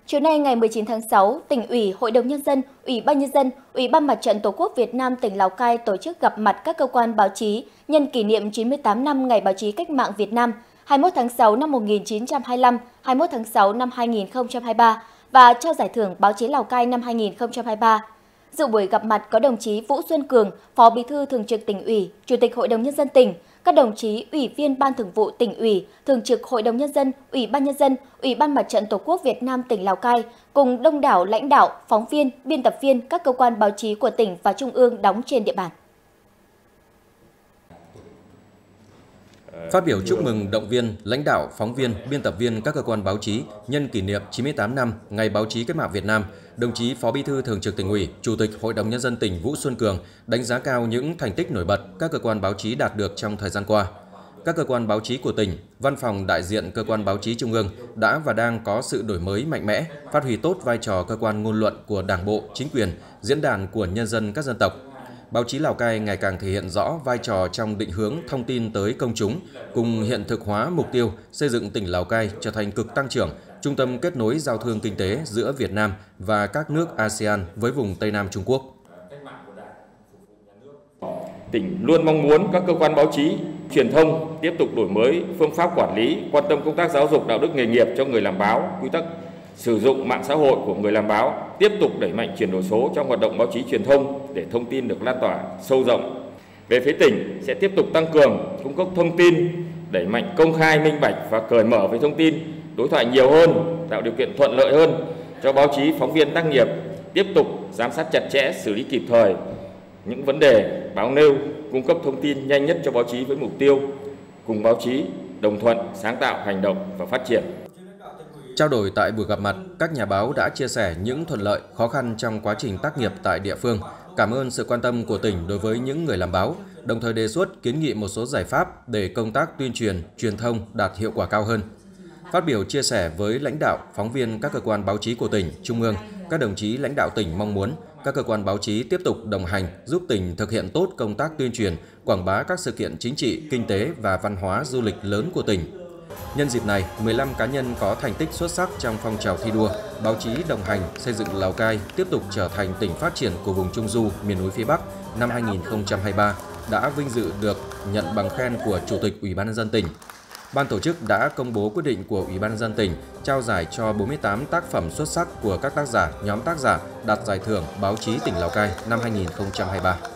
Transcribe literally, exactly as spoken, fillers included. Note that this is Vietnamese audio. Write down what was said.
Chiều nay ngày mười chín tháng sáu, Tỉnh ủy, Hội đồng Nhân dân, Ủy ban Nhân dân, Ủy ban Mặt trận Tổ quốc Việt Nam tỉnh Lào Cai tổ chức gặp mặt các cơ quan báo chí nhân kỷ niệm chín mươi tám năm Ngày Báo chí Cách mạng Việt Nam hai mươi mốt tháng sáu năm một nghìn chín trăm hai mươi lăm, hai mươi mốt tháng sáu năm hai nghìn không trăm hai mươi ba và trao giải thưởng Báo chí Lào Cai năm hai nghìn không trăm hai mươi ba. Dự buổi gặp mặt có đồng chí Vũ Xuân Cường, Phó Bí thư Thường trực Tỉnh ủy, Chủ tịch Hội đồng Nhân dân tỉnh, các đồng chí Ủy viên Ban Thường vụ Tỉnh ủy, Thường trực Hội đồng Nhân dân, Ủy ban Nhân dân, Ủy ban Mặt trận Tổ quốc Việt Nam tỉnh Lào Cai, cùng đông đảo lãnh đạo, phóng viên, biên tập viên các cơ quan báo chí của tỉnh và trung ương đóng trên địa bàn. Phát biểu chúc mừng động viên, lãnh đạo, phóng viên, biên tập viên các cơ quan báo chí nhân kỷ niệm chín mươi tám năm Ngày Báo chí Cách mạng Việt Nam, đồng chí Phó Bí thư Thường trực Tỉnh ủy, Chủ tịch Hội đồng Nhân dân tỉnh Vũ Xuân Cường đánh giá cao những thành tích nổi bật các cơ quan báo chí đạt được trong thời gian qua. Các cơ quan báo chí của tỉnh, văn phòng đại diện cơ quan báo chí trung ương đã và đang có sự đổi mới mạnh mẽ, phát huy tốt vai trò cơ quan ngôn luận của Đảng bộ, chính quyền, diễn đàn của nhân dân các dân tộc. Báo chí Lào Cai ngày càng thể hiện rõ vai trò trong định hướng thông tin tới công chúng, cùng hiện thực hóa mục tiêu xây dựng tỉnh Lào Cai trở thành cực tăng trưởng, trung tâm kết nối giao thương kinh tế giữa Việt Nam và các nước a sê an với vùng Tây Nam Trung Quốc. Tỉnh luôn mong muốn các cơ quan báo chí, truyền thông tiếp tục đổi mới phương pháp quản lý, quan tâm công tác giáo dục đạo đức nghề nghiệp cho người làm báo, quy tắc sử dụng mạng xã hội của người làm báo, tiếp tục đẩy mạnh chuyển đổi số trong hoạt động báo chí truyền thông để thông tin được lan tỏa sâu rộng. Về phía tỉnh sẽ tiếp tục tăng cường cung cấp thông tin, đẩy mạnh công khai, minh bạch và cởi mở với thông tin, đối thoại nhiều hơn, tạo điều kiện thuận lợi hơn cho báo chí, phóng viên tác nghiệp, tiếp tục giám sát chặt chẽ, xử lý kịp thời những vấn đề báo nêu, cung cấp thông tin nhanh nhất cho báo chí với mục tiêu cùng báo chí đồng thuận, sáng tạo, hành động và phát triển. Trao đổi tại buổi gặp mặt, các nhà báo đã chia sẻ những thuận lợi, khó khăn trong quá trình tác nghiệp tại địa phương, cảm ơn sự quan tâm của tỉnh đối với những người làm báo, đồng thời đề xuất kiến nghị một số giải pháp để công tác tuyên truyền, truyền thông đạt hiệu quả cao hơn. Phát biểu chia sẻ với lãnh đạo, phóng viên các cơ quan báo chí của tỉnh, trung ương, các đồng chí lãnh đạo tỉnh mong muốn các cơ quan báo chí tiếp tục đồng hành giúp tỉnh thực hiện tốt công tác tuyên truyền, quảng bá các sự kiện chính trị, kinh tế và văn hóa du lịch lớn của tỉnh. Nhân dịp này, mười lăm cá nhân có thành tích xuất sắc trong phong trào thi đua, báo chí đồng hành xây dựng Lào Cai tiếp tục trở thành tỉnh phát triển của vùng Trung Du, miền núi phía Bắc năm hai nghìn không trăm hai mươi ba đã vinh dự được nhận bằng khen của Chủ tịch Ủy ban Nhân dân tỉnh. Ban tổ chức đã công bố quyết định của Ủy ban Nhân dân tỉnh trao giải cho bốn mươi tám tác phẩm xuất sắc của các tác giả, nhóm tác giả đạt giải thưởng báo chí tỉnh Lào Cai năm hai nghìn không trăm hai mươi ba.